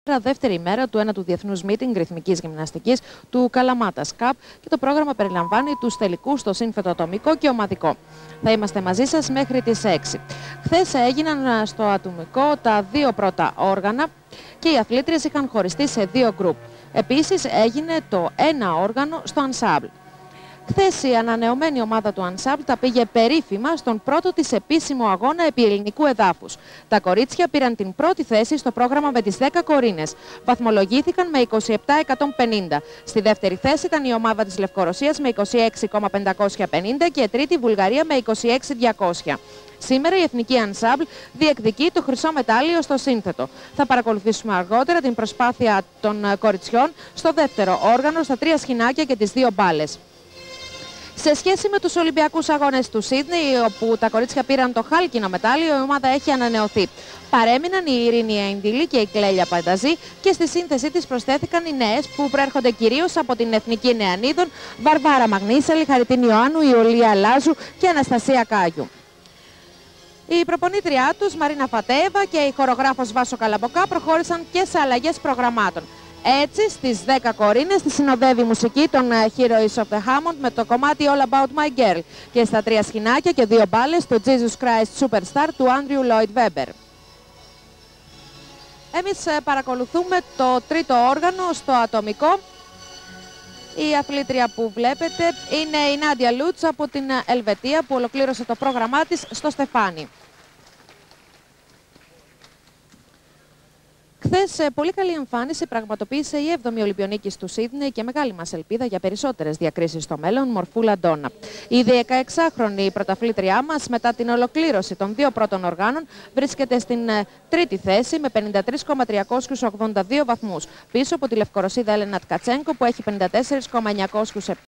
Δεύτερη ημέρα του 1ου Διεθνούς Μίτινγκ Ρυθμικής Γυμναστικής του Καλαμάτας Cup και το πρόγραμμα περιλαμβάνει τους τελικούς στο σύνθετο ατομικό και ομαδικό. Θα είμαστε μαζί σας μέχρι τις 6. Χθες έγιναν στο ατομικό τα δύο πρώτα όργανα και οι αθλήτριες είχαν χωριστεί σε δύο γκρουπ. Επίσης έγινε το ένα όργανο στο Ensemble. Χθες η ανανεωμένη ομάδα του Ensemble τα πήγε περίφημα στον πρώτο της επίσημο αγώνα επί ελληνικού εδάφους. Τα κορίτσια πήραν την πρώτη θέση στο πρόγραμμα με τις 10 κορίνες. Βαθμολογήθηκαν με 27.150. Στη δεύτερη θέση ήταν η ομάδα της Λευκορωσίας με 26.550 και τρίτη η Βουλγαρία με 26.200. Σήμερα η Εθνική Ensemble διεκδικεί το χρυσό μετάλλιο στο σύνθετο. Θα παρακολουθήσουμε αργότερα την προσπάθεια των κοριτσιών στο δεύτερο όργανο, στα 3 σχοινάκια και τις 2 μπάλες. Σε σχέση με τους Ολυμπιακούς Αγώνες του Σίδνεϊ, όπου τα κορίτσια πήραν το χάλκινο μετάλλιο, η ομάδα έχει ανανεωθεί. Παρέμειναν η Ειρήνη Αϊντιλή και η Κλέλια Πανταζή και στη σύνθεσή της προσθέθηκαν οι νέες που προέρχονται κυρίως από την Εθνική Νεανίδων, Βαρβάρα Μαγνήσαλη, Χαριτίνη Ιωάννου, Ιουλία Λάζου και Αναστασία Κάγιου. Η προπονήτριά τους, Μαρίνα Φατέεβα, και η χορογράφος Βάσο Καλαμποκά προχώρησαν και σε αλλαγές προγραμμάτων. Έτσι, στις 10 κορίνες τη συνοδεύει η μουσική των Heroes of the Hammond με το κομμάτι All About My Girl και στα 3 σχοινάκια και 2 μπάλες το Jesus Christ Superstar του Andrew Lloyd Webber. Εμείς παρακολουθούμε το τρίτο όργανο στο ατομικό. Η αθλήτρια που βλέπετε είναι η Νάντια Λούτς από την Ελβετία που ολοκλήρωσε το πρόγραμμά της στο Στεφάνι. Χθες πολύ καλή εμφάνιση πραγματοποίησε η 7η Ολυμπιονίκης του Σίδνεϊ και μεγάλη μας ελπίδα για περισσότερες διακρίσεις στο μέλλον, Μορφούλα Ντόνα. Η 16χρονη πρωταθλήτριά μας μετά την ολοκλήρωση των 2 πρώτων οργάνων βρίσκεται στην τρίτη θέση με 53.382 βαθμούς, πίσω από τη Λευκορωσίδα Έλενα Ткаченко που έχει 54.907